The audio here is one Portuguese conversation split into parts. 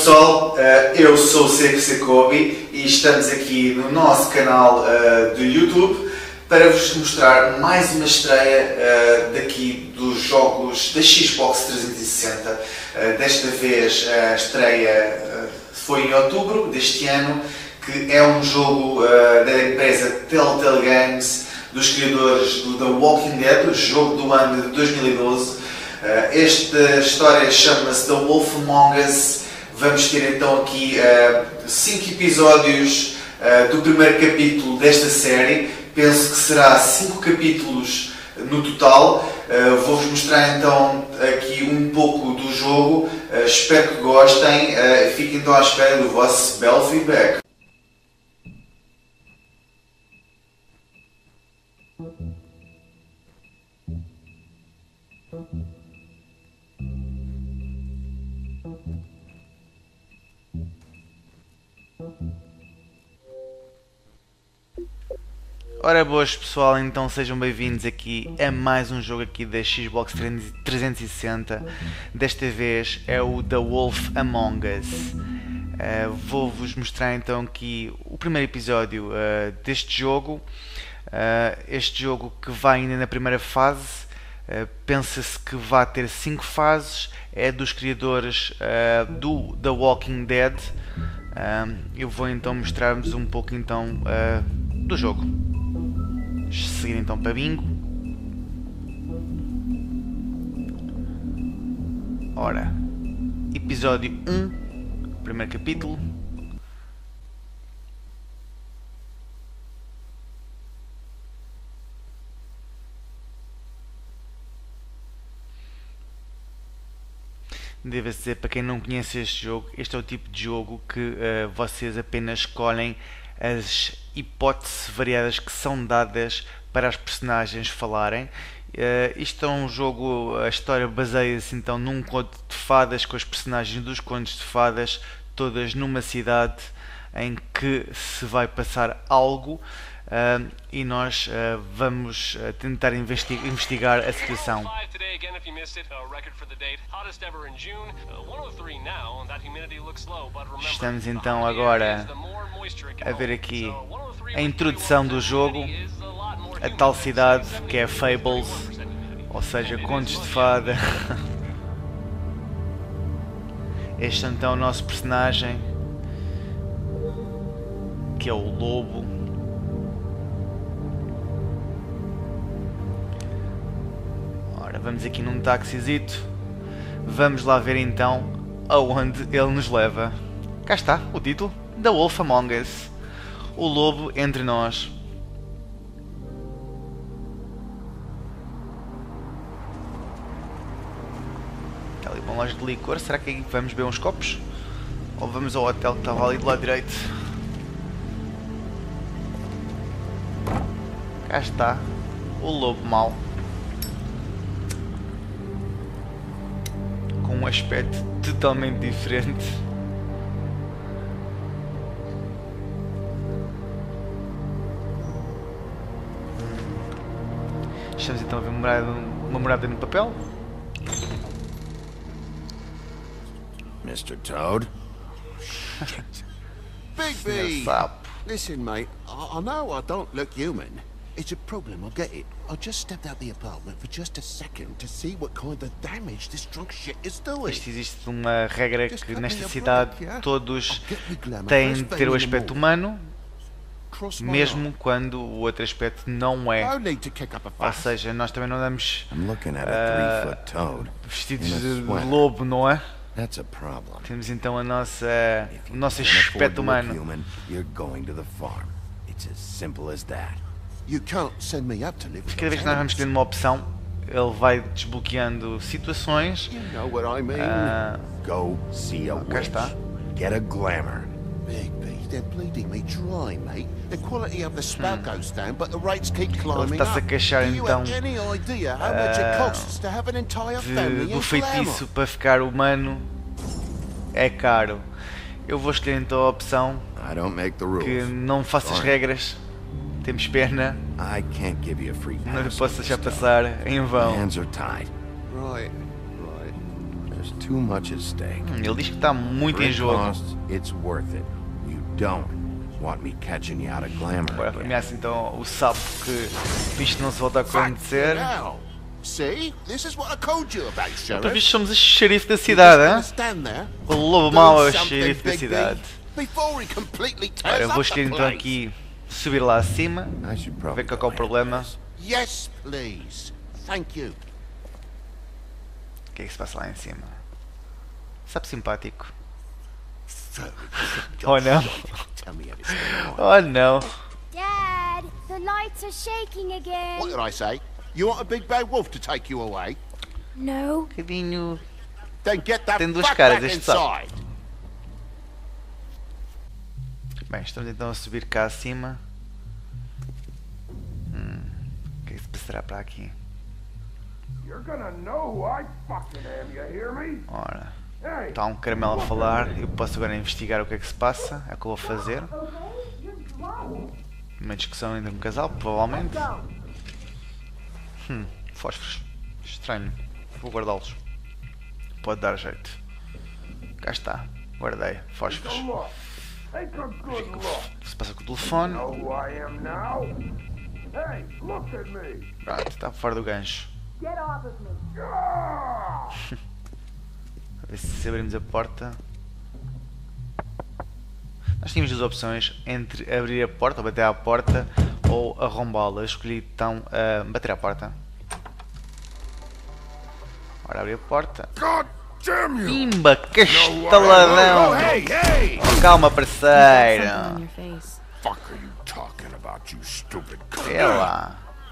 pessoal, eu sou o CFC Kobe e estamos aqui no nosso canal do YouTube para vos mostrar mais uma estreia daqui dos jogos da Xbox 360. Desta vez a estreia foi em outubro deste ano, que é um jogo da empresa Telltale Games, dos criadores do The Walking Dead, o jogo do ano de 2012. Esta história chama-se The Wolf Among Us. Vamos ter então aqui 5 episódios do primeiro capítulo desta série. Penso que será 5 capítulos no total. Vou-vos mostrar então aqui um pouco do jogo. Espero que gostem. Fiquem então à espera do vosso belo feedback. Ora boas pessoal, então sejam bem-vindos aqui a mais um jogo aqui da Xbox 360. Desta vez é o The Wolf Among Us. Vou-vos mostrar então aqui o primeiro episódio deste jogo. Este jogo que vai ainda na primeira fase. Pensa-se que vai ter 5 fases. É dos criadores do The Walking Dead. Eu vou então mostrar-vos um pouco então do jogo. Seguir então para bingo. Ora, episódio 1, primeiro capítulo. Devo dizer, para quem não conhece este jogo, este é o tipo de jogo que vocês apenas escolhem as hipóteses variadas que são dadas para as personagens falarem. Isto é um jogo, a história baseia-se então num conto de fadas, com as personagens dos contos de fadas todas numa cidade em que se vai passar algo, e nós vamos tentar investigar a situação. Estamos então agora a ver aqui a introdução do jogo, a tal cidade que é Fables, ou seja, contos de fada. Este então é o nosso personagem, que é o lobo. Ora, vamos aqui num taxizito. Vamos lá ver então aonde ele nos leva. Cá está o título, The Wolf Among Us, o lobo entre nós. Está ali uma loja de licor. Será que aqui vamos beber uns copos? Ou vamos ao hotel que estava ali do lado direito? Cá está o lobo mau, com um aspecto totalmente diferente. Estamos então a ver uma morada no papel. Mr. Toad? Big sapo. Listen, mate, I know I don't look human. It's a problem, I get it. I just stepped out the apartment for just a second to see what kind of damage this drunk shit is doing. Existe uma regra que nesta cidade todos têm de ter o aspecto humano, mesmo quando o outro aspecto não é. Ou seja, nós também não andamos vestidos de lobo, não é? Temos então o nosso aspecto humano. Cada vez que nós vamos tendo uma opção, ele vai desbloqueando situações. Cá está. Ele está-se a queixar então do feitiço para ficar humano. É caro. Eu vou escolher então a opção que não faça as regras. Temos pena. Não lhe posso deixar passar em vão. too much at stake. Ele diz que está muito em jogo. Cost, it's worth it. You don't want me catching you out of glamour Agora again. ameaça então o sapo que isto não se volta a acontecer. Now, see? This is what I told you about, Então, Sheriff. visto, somos o xerife da You just cidade, gonna hein? stand there, O lobo mau é o doing something xerife da big, cidade. big, before he completely Ora, tears eu vou up escolher the então place. aqui subir lá acima, I should probably ver qual é o go problema. handle this. Yes, please. Thank you. O que é que se passa lá em cima? Sapo simpático. Oh não, Tell me everything. oh não. Dad, the lights are shaking again. What did I say? You want a big bad wolf to take you away? No. Bocadinho. Then get that Tem duas fuck caras, back este sapo. inside. Bem, estamos então a subir cá acima. O que é que se passará para aqui? You're gonna know who I fucking am, you hear me? Ora, Hey, está um caramelo a falar. Eu posso agora investigar o que é que se passa. É o que eu vou fazer. Uma discussão entre um casal, provavelmente. Fósforos. Estranho. Vou guardá-los. Pode dar jeito. Cá está. Guardei. Fósforos. look. Take a good look. O que se passa com o telefone? Know who I am now? Hey, look at me. Pronto, está fora do gancho. Get off of me. Ah! A ver se abrimos a porta. Nós tínhamos duas opções entre abrir a porta ou bater à porta ou arrombá-la. Eu escolhi então bater à porta. Ora, abrir a porta. God damn you! Pimba, castaladão! Hey, hey! Calma, Something parceira! on your face. Fuck are you talking about, you stupid cunt? É lá.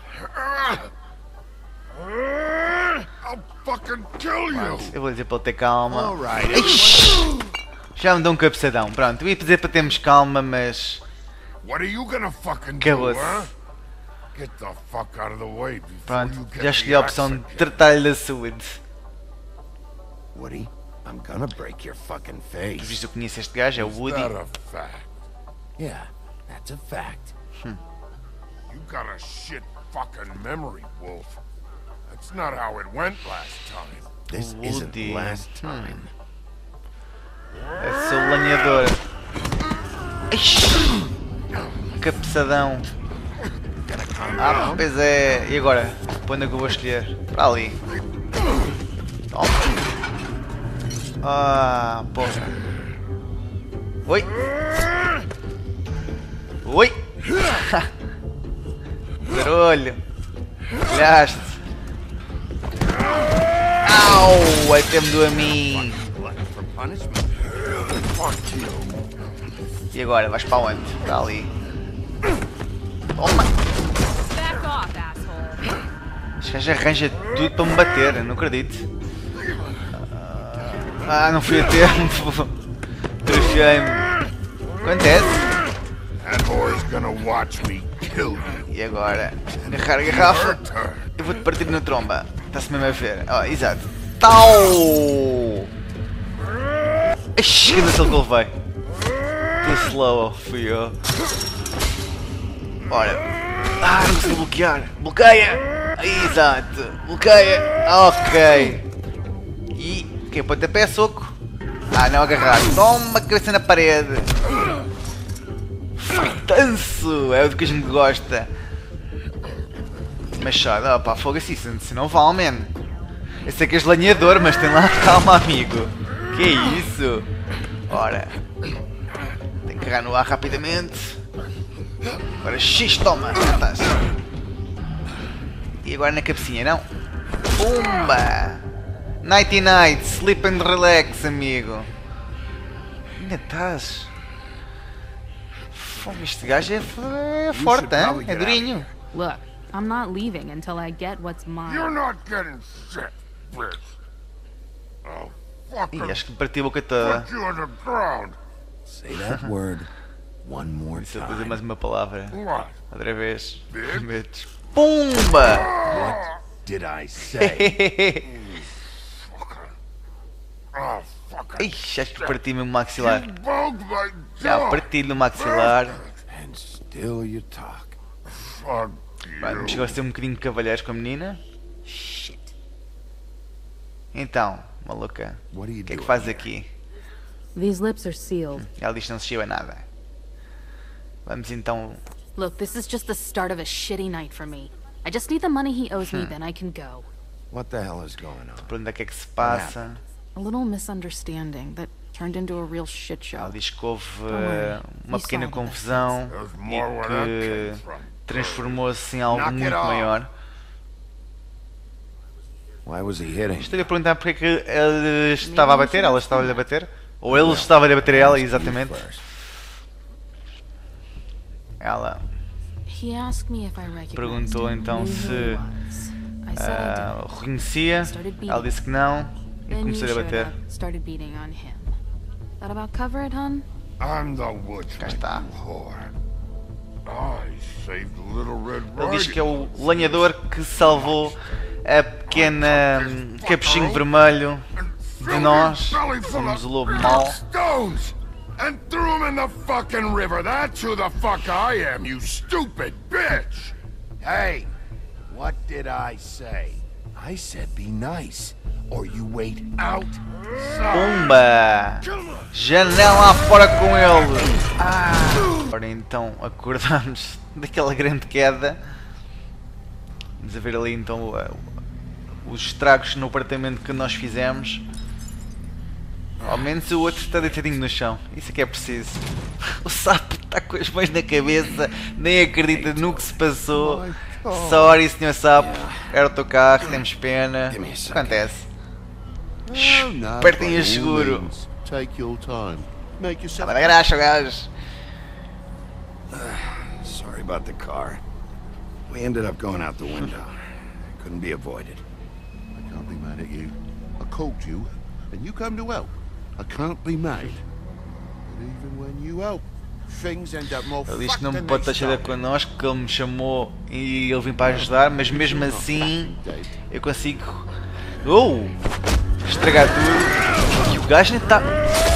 I'll fucking kill you! Eu vou dizer para ele ter calma. Alright. Já me deu um cabeçadão. Pronto, eu ia dizer para termos calma, mas What are you gonna fucking do, acabou-se. huh? Get the fuck out of the way before you Pronto, get já escolhi a the opção axe de again. tratar-lhe da saúde. Woody, I'm gonna break your fucking face. Visto que eu conheço este gajo, é o Is Woody. that a fact? Yeah, that's a fact. You got a shit fucking memory, Wolf. That's not how it went last time. This isn't Woody. the last time. É seu lanhador. Ixi, cabeçadão. Ah, pois é. E agora? Para onde é que eu vou escolher? Para ali. Toma. Ah, porra. Oi. Oi. Barulho. Olhaste. Au, até me doeu a mim. Glutton for punishment. Fuck you. E agora? Vais para onde? Para ali. Toma. Back off, asshole. Este gajo arranja tudo para me bater, eu não acredito. Ah, não fui a tempo. Trofei-me. Acontece. That whore's gonna watch me kill you. E agora? Agarrar a garrafa. Her turn. Eu vou-te partir na tromba. Está-se mesmo a ver. Oh, exato. Tau! Ixi, que daquele que eu levei. Too slow, fui eu. Ora. Ah, não consigo bloquear. Bloqueia! Exato. Bloqueia. Ok. E... O que? Pontapé é soco? Ah, não, agarrar. Toma a cabeça na parede. Fightanço! É o que a gente gosta. Machado, ah pá, fogo assim, se não vale, man. Eu sei que és lanhador, mas tem lá calma, amigo. Que é isso? Ora. Tem que agarrar no ar rapidamente. Agora X, toma, já estás. E agora na cabecinha, não? Pumba! Nighty night, sleep and relax, amigo. Ainda estás? Fogo, este gajo é forte, hein? É durinho. Look, I'm not leaving until I get what's You're mine. not getting shit, bitch. I'll fucking Ih, acho que me parti a boca toda. put you on the ground. Say that word one more Se eu dizer time. mais uma palavra. What? Outra vez. Bitch. Bitch. Pumba! What did I say? Oh, fucking Ixi, acho que parti-me o maxilar. bugged my Já jaw. parti-lhe o maxilar. And still you talk. Fuck Vai, me you. chegou a ser um bocadinho de cavalheiros com a menina. Shit. Então, Maluca. What are you O que é que doing faz here? aqui? These lips are sealed. Ela diz que não se chiva nada. Vamos então. Look, this is just the start of a shitty night for me. I just need the money he owes me, then I can go. What the hell is going on? Perguntar o que é que se passa. A little misunderstanding that turned into a real shit Ela show. diz que houve uma You pequena saw the confusão There's e more where that que came from. transformou-se em algo Knock it muito off. maior. Why was he hitting? Estou-lhe a perguntar porque é que ele estava a bater, ela estava-lhe a bater. Ou ele estava-lhe a bater a ela, exatamente. First. Ela He asked me if I recognized perguntou him, então knew who se he was. I said I o reconhecia. Ela disse que não e Then you começou a showed bater. up, started beating on him. That about cover it, hun? I'm the woodsman, Cá está. you whore. I saved Little Red Ele diz Riding que é o lenhador que salvou a pequena capuchinho vermelho de nós. Somos o lobo mau. stones and threw him in the fucking river. That's who the fuck I am, you stupid bitch. Hey, what did I say? I said be nice, or you wait outside. Pumba! Janela fora com ele! Ora então acordamos daquela grande queda. Vamos a ver ali então os estragos no apartamento que nós fizemos. Ao menos o outro está deitadinho no chão. Isso é que é preciso. O sapo está com as mãos na cabeça, nem acredita no que se passou. Sorry, senhor sapo. Era o teu carro, temos pena. Acontece. Oh, no, Apertem by o all seguro. means, take your time. Make yourself. Estava na graxa, o gajo. Sorry about the car. We ended up going out the window. Couldn't be avoided. I can't be mad at you. I called you, and you come to help. I can't be mad. But even when you help, things end up more Ele diz que não fucked me than pode they estar cheio started. connosco, que ele me chamou e ele vim para ajudar, mas mesmo assim eu consigo estragar tudo. E o gajo nem está.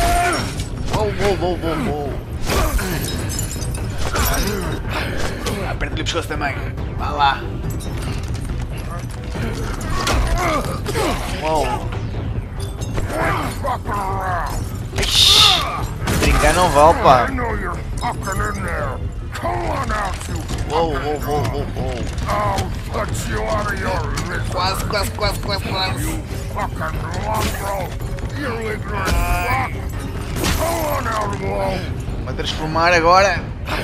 Aperta-lhe o pescoço também. Vá lá. Uou. Fucking around. Ixi, brincar não vale, pá. I know you're fucking in there. Come on out, you Uou. I'll put you out of your misery. Quase. You fucking mongrel. You ignorant fuck. Come on out, Wolf. Vai transformar agora.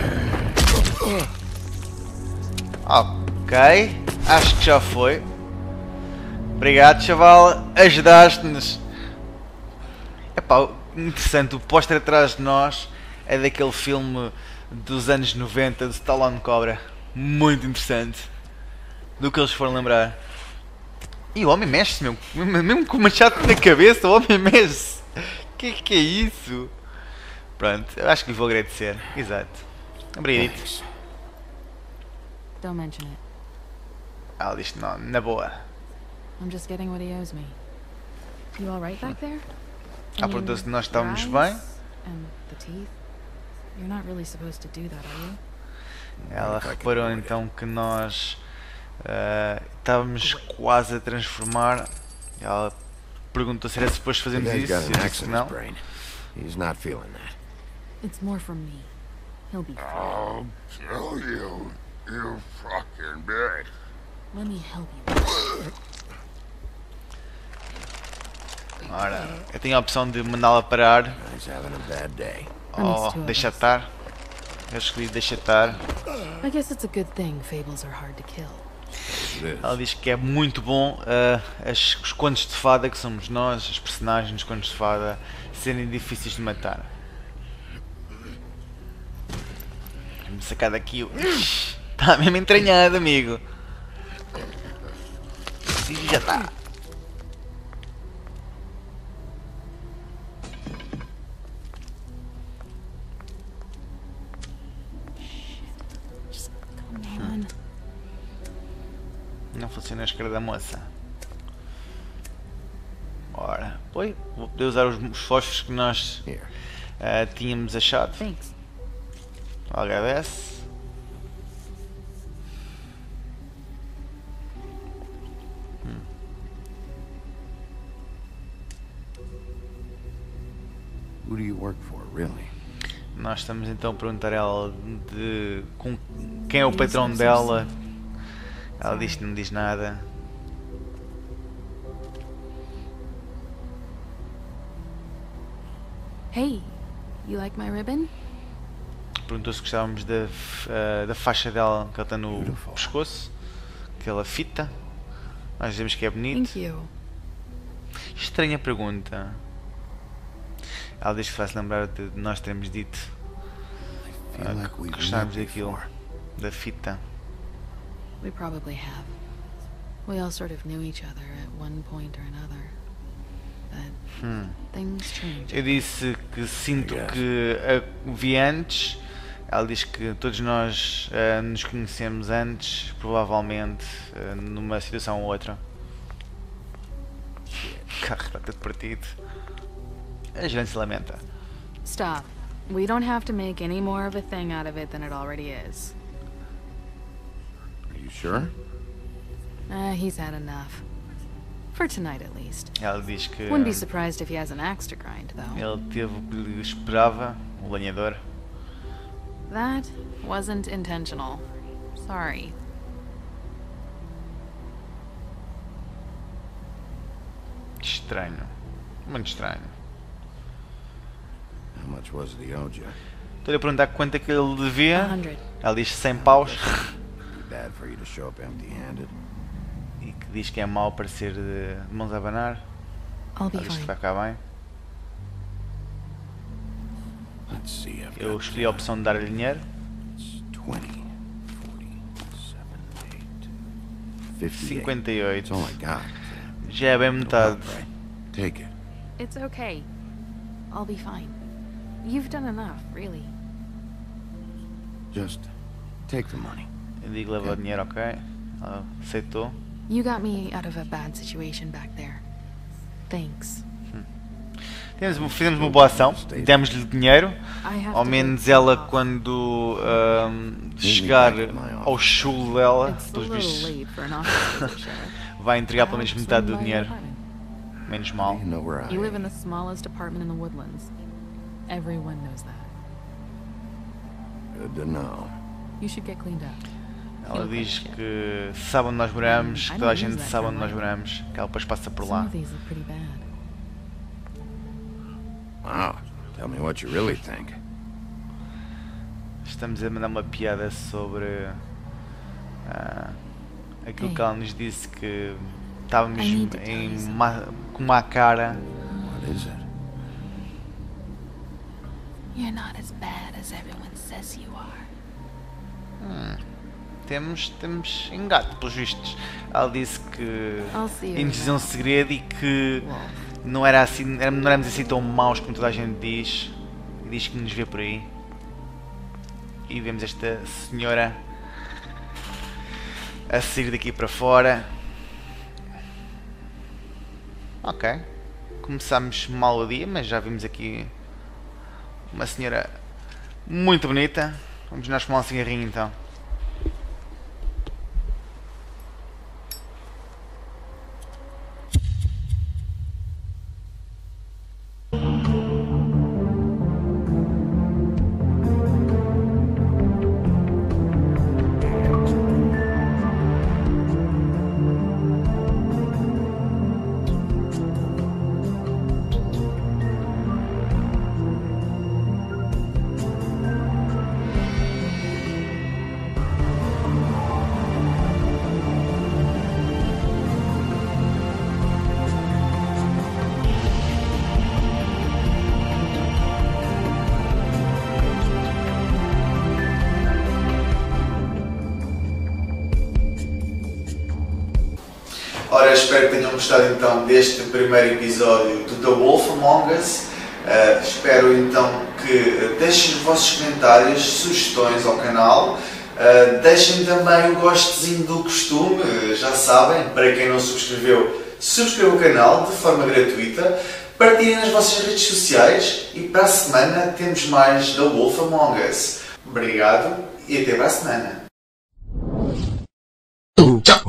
Ok, acho que já foi. Obrigado, chaval, ajudaste-nos. Epá, interessante, o póster atrás de nós é daquele filme dos anos 90 de Stallone Cobra. Muito interessante. Do que eles foram lembrar. E o homem mexe-se, mesmo com o machado na cabeça, o homem mexe-se. Que é isso? Pronto, eu acho que lhe vou agradecer. Exato. Obrigado. Thanks. Don't mention it. Ela diz não, na boa. I'm just getting what he owes me. You all right back there? Ela perguntou se nós estávamos bem. And the teeth? You're not really supposed to do that, are you? Ela reparou então que nós estávamos quase a transformar. Ela perguntou se era suposto The fazermos guy's isso. got Eu an disse axe que in his não. brain. He's not feeling that. It's more from me. He'll be fine. I'll kill you, you fucking bitch. Let me help you. Ora, eu tenho a opção de mandá-la parar He's having a bad day. ou deixar estar. Eu escolhi deixar estar. I guess it's a good thing fables are hard to kill. It is. Ela diz que é muito bom os contos de fada, que somos nós, os personagens dos contos de fada, serem difíceis de matar. Vamos sacar daqui o. Está mesmo entranhado, amigo. E já está. Come on. Não funciona a esquerda da moça. Ora, oi, vou poder usar os fósforos que nós Here. tínhamos achado. Thanks. Agradece. Nós estamos então a perguntar a ela de com quem é o patrão dela. Ela diz que não diz nada. Hey, you like my ribbon? Perguntou se gostávamos da faixa dela que ela tem no pescoço. Aquela fita. Nós dizemos que é bonito. Thank you. Estranha pergunta. Ela diz que faz lembrar de nós termos dito que gostávamos daquilo. Da fita. We probably have. We all sort of knew each other at one point or another. But things change. Eu disse que sinto que a vi antes. Ela diz que todos nós nos conhecemos antes, provavelmente numa situação ou outra. O carro está todo partido. A gente se lamenta. Stop. We don't have to make any more of a thing out of it than it already is. Are you sure? He's had enough. For tonight, at least. Ela diz que Wouldn't be surprised if he has an axe to grind, though. ele teve o que lhe esperava, o lenhador. That wasn't intentional. Sorry. Estranho. Muito estranho. How much was it he owed you? Estou-lhe a perguntar quanto é que ele devia. 100. Ela diz 100 paus. Be bad for you to show up empty-handed. E que diz que é mau aparecer de mãos a abanar. I'll be Ela diz que fine. vai ficar bem. Let's see, I've Eu got escolhi a opção de dar-lhe dinheiro. 20, 47, 8, 58. 58. That's all I got. Já é bem metade. Right. Take it. It's okay. I'll be fine. You've done enough, really. Just take the money. Eu digo leva o dinheiro, ok? Ela aceitou. You got me out of a bad situation back there. Thanks. Fizemos uma boa ação, demos-lhe dinheiro. I have Ao to menos get ela, off. quando chegar ao chulo dela, It's a pelos little bichos, late for an officer, Sheriff. vai entregar pelo menos I'll metade swing do by your dinheiro. apartment. Menos mal. You know where I You live in am. the smallest apartment in the Woodlands. Everyone knows that. Good to know. You should get cleaned up. Ela diz que sabe onde nós moramos, que toda a gente sabe onde nós moramos, que ela depois passa por Some lá. of these look pretty bad. Wow. Tell me what you really think. Estamos a mandar uma piada sobre aquilo que ela nos disse, que estávamos I need to tell you something. com uma cara. What is it? You're not as bad as everyone says you are. Temos engato, pelos vistos. Ela disse que I'll see you ia nos dizer um segredo e que não éramos assim tão maus como toda a gente diz. E diz que nos vê por aí. E vemos esta senhora a sair daqui para fora. Ok. Começámos mal o dia, mas já vimos aqui uma senhora muito bonita. Vamos nós fumar um cigarrinho então. Ora, espero que tenham gostado então deste primeiro episódio do The Wolf Among Us. Espero então que deixem os vossos comentários, sugestões ao canal. Deixem também o gostezinho do costume, já sabem, para quem não subscreveu, subscreva o canal de forma gratuita. Partilhem nas vossas redes sociais e para a semana temos mais The Wolf Among Us. Obrigado e até para a semana. Tchau.